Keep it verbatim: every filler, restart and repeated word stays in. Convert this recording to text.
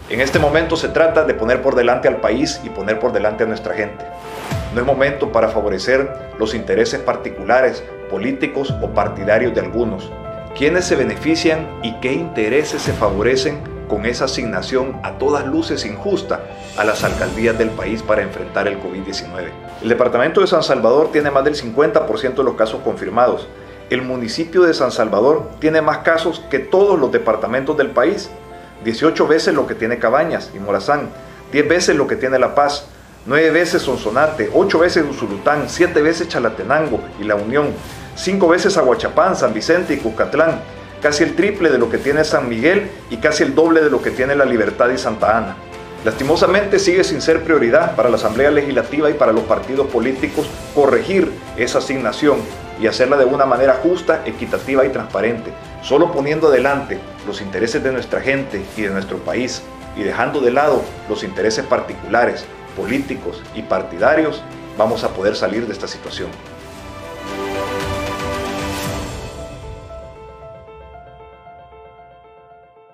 En este momento se trata de poner por delante al país y poner por delante a nuestra gente. No es momento para favorecer los intereses particulares, políticos o partidarios de algunos. ¿Quiénes se benefician y qué intereses se favorecen con esa asignación a todas luces injusta a las alcaldías del país para enfrentar el COVID diecinueve? El departamento de San Salvador tiene más del cincuenta por ciento de los casos confirmados. El municipio de San Salvador tiene más casos que todos los departamentos del país. dieciocho veces lo que tiene Cabañas y Morazán, diez veces lo que tiene La Paz, nueve veces Sonsonate, ocho veces Usulután, siete veces Chalatenango y La Unión, cinco veces Aguachapán, San Vicente y Cuscatlán, casi el triple de lo que tiene San Miguel y casi el doble de lo que tiene La Libertad y Santa Ana. Lastimosamente sigue sin ser prioridad para la Asamblea Legislativa y para los partidos políticos corregir esa asignación y hacerla de una manera justa, equitativa y transparente, solo poniendo adelante los intereses de nuestra gente y de nuestro país y dejando de lado los intereses particulares, políticos y partidarios, vamos a poder salir de esta situación.